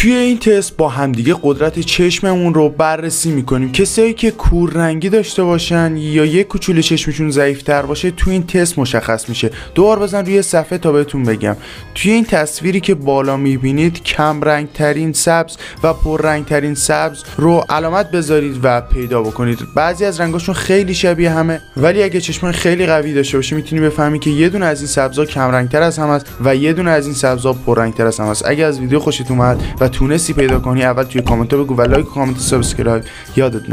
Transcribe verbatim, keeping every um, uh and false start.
توی این تست با همدیگه قدرت چشممون رو بررسی میکنیم. کسایی که کور رنگی داشته باشن یا یک کوچولو چشمشون ضعیف‌تر باشه توی این تست مشخص میشه. دوبار بزن روی صفحه تا بهتون بگم. توی این تصویری که بالا میبینید کم رنگ ترین سبز و پر رنگ ترین سبز رو علامت بذارید و پیدا بکنید. بعضی از رنگاشون خیلی شبیه همه، ولی اگه چشم خیلی قوی داشته باشی میتونی بفهمی که یه دونه از این سبزا کم رنگ تر از هم است و یه دونه از این سبزا پر رنگ تر از هم است. اگه از ویدیو خوشت اومد و تونستی پیدا کنی اول توی کامنت بگو و لایک و کامنت سابسکرایب یادت